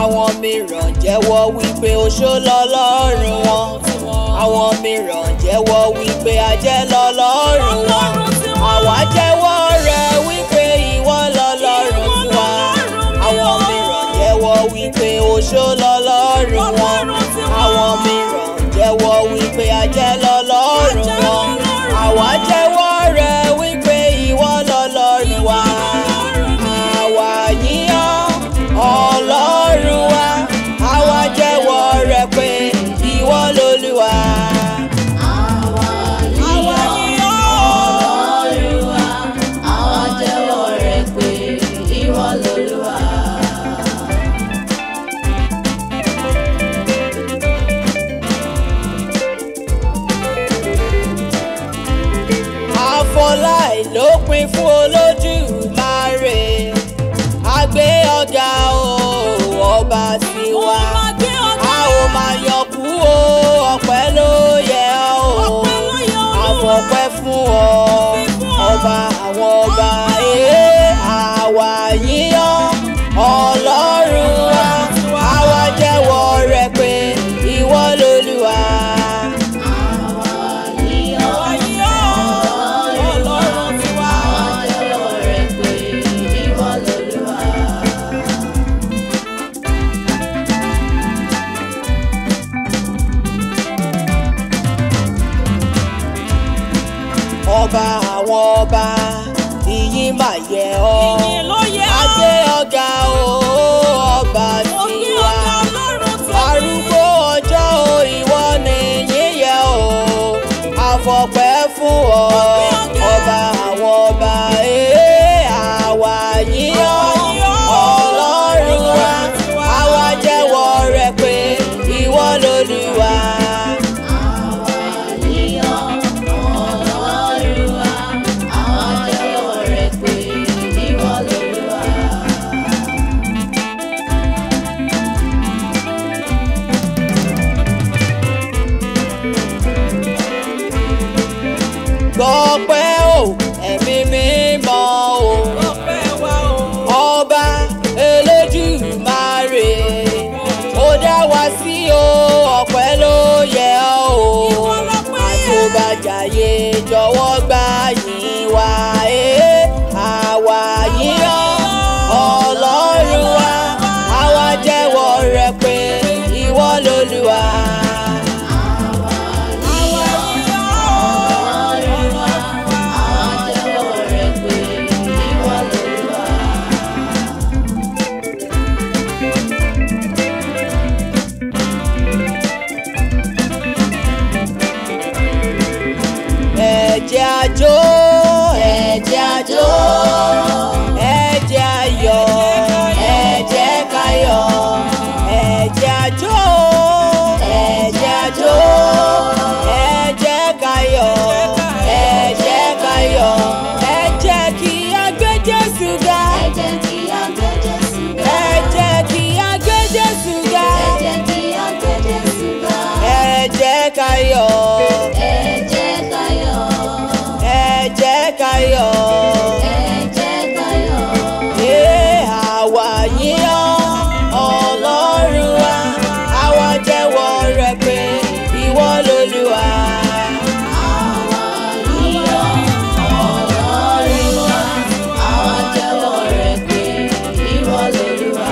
Àwọn mìíràn jẹ́wọ́ wípé oṣó lọ́lọ́run wọn. Àwọn mìíràn jẹ́wọ́ wípé ajẹ́ lọ́lọ́run wọn. Àwa jẹ́wọ́ rẹ̀ wípé ìwọ lọ́lọ́run tiwa. Àwọn mìíràn jẹ́wọ́ wípé oṣó lọ́lọ́run wọn. Àwọn mìíràn jẹ́wọ́ wípé ajẹ́ lọ́lọ́run wọn. Àwa jẹ́wọ́ rẹ̀ wípé ìwọ lọ́lọ́run wa. Àwa yíyan Ọlọ́run wa. Àwa jẹ́wọ́ rẹ̀ pé ìwọ lolúwa. Àwa yíyan Ọlọ́run wa. Àwa jẹ́wọ́ rẹ̀ pé ìwọ lolúwa. Àfọlá ìlópin fún Olódùmarè. A gbé ọ̀gá o, ọba tiwa. A ò máa yọkú o, ọpẹ́ ló yẹ o. Àfọpẹ́ fún ọ, ọba àwọn ọba. Àwa yíyan Ọlọ́run wa. Àwa jẹ́wọ́ rẹ̀ pé ìwọ lolúwa. Ọba àwọn ọba, ìyìn máa yẹ ọ́. A gbé ọ̀gá o, ọba tiwa. Arúgbó ọjọ́ o, ìwọ ni ìyìn yẹ o. Àfọpẹ́ fún ọ, ọba àwọn ọba. Àwa yíyan Ọlọ́run wa. Àwa jẹ́wọ́ rẹ̀ pé ìwọ lolúwa. Gbọpẹ́ o, ẹ̀mí mímọ́ o. Ọba Elédùmarè. Ó dá wa sí o, ọpẹ́ ló yẹ ọ́ o. Àtòbàjàyè jọ̀wọ́ gbà yìn wá. Àwa yíyan Ọlọ́run wa. Àwa jẹ́wọ́ rẹ̀ pé ìwọ lolúwa. Ẹ jẹ́ a jó, ẹ jẹ́ a jó, ẹ jẹ́ a yọ̀, ẹ jẹ́ ká yọ̀. Ẹ jẹ́ a jó, ẹ jẹ́ a jó, ẹ jẹ́ ká yọ̀, ẹ jẹ́ ká yọ̀. Ẹ jẹ́ kí a gbé Jésù ga. Ẹ jẹ́ kí a gbé Jésù ga. Ẹ jẹ́ kí a gbé Jésù ga. Ẹ jẹ́ kí a gbé Jésù ga. Ẹ jẹ́ ká yọ̀. Ẹ jẹ́ ká yọ̀. Ẹ jẹ́ ká yọ̀. Ẹ jẹ́ ká yọ̀. Àwa yíyan Ọlọ́run wa. Àwa jẹ́wọ́ rẹ̀ pé ìwọ lolúwa. Àwa yíyan Ọlọ́run wa. Àwa jẹ́wọ́ rẹ̀ pé ìwọ lolúwa.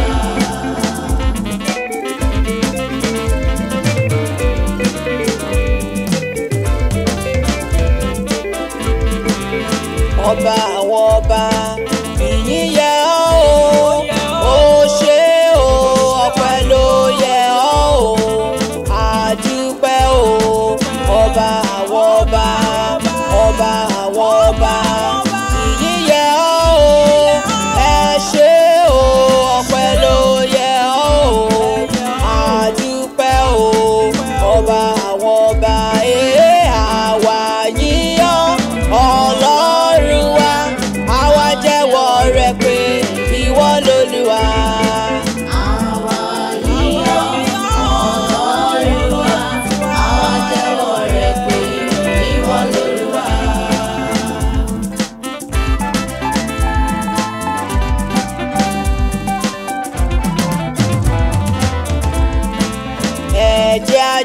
Ọba àwọn ọba, ìyìn yẹ ọ́ o. Ó ṣé o, ọpẹ́ ló yẹ ọ́ o. Àdúpẹ́ o, ọba àwọn ọba, ọba àwọn ọba. Ìyìn yẹ ọ́ o. Ẹ ṣé o, ọpẹ́ ló yẹ ọ́ o. Àdúpẹ́ o, ọba àwọn ọba. Àwa yíyan Ọlọ́run wa. Àwa jẹ́wọ́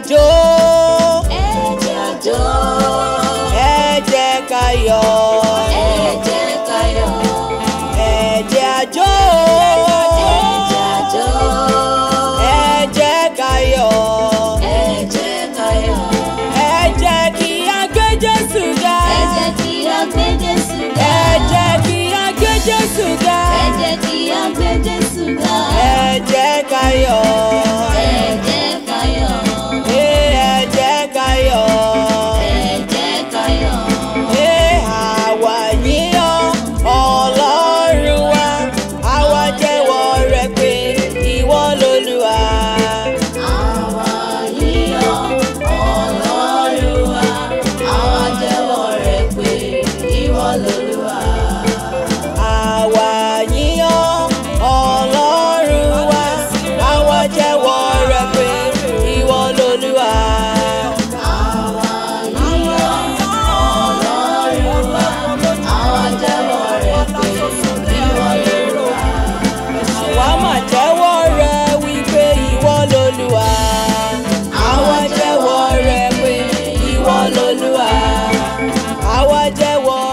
jó. ẹ jẹ́ a jó. Ẹ jẹ́ ká yọ̀. ẹ jẹ́ ká yọ̀. Ẹ jẹ́ a jó. ẹ jẹ́ a jó. Ẹ jẹ́ ká yọ̀. ẹ jẹ́ ká yọ̀. Ẹ jẹ́ kí a gbé Jésù ga. ẹ jẹ́ kí a gbé Jésù ga. Ẹ jẹ́ kí a gbé Jésù ga. ẹ jẹ́ kí a gbé Jésù ga. Ẹ jẹ́ ká yọ̀. ẹ jẹ́ ká yọ̀. Ẹ jẹ́ ká yọ̀. ẹ jẹ́ ká yọ̀. Àwa yìn ọ́ Ọlọ́run wa, àwa jẹ́wọ́ rẹ pé ìwọ l'Olúwa. Àwa yìn ọ́ Ọlọ́run wa, àwa jẹ́wọ́ rẹ pé ìwọ l'Olúwa. Àwa yìn ọ́ Ọlọ́run wa, àwa jẹ́wọ́ rẹ pé ìwọ l'Olúwa. Àwa yìn ọ́ Ọlọ́run wa, àwa jẹ́wọ́ rẹ pé ìwọ l'Olúwa. Àwa mà jẹ́wọ́ rẹ wípé ìwọ l'Olúwa. Àwa jẹ́wọ́ rẹ pé ìwọ l'Olúwa. Àwa jẹ́wọ́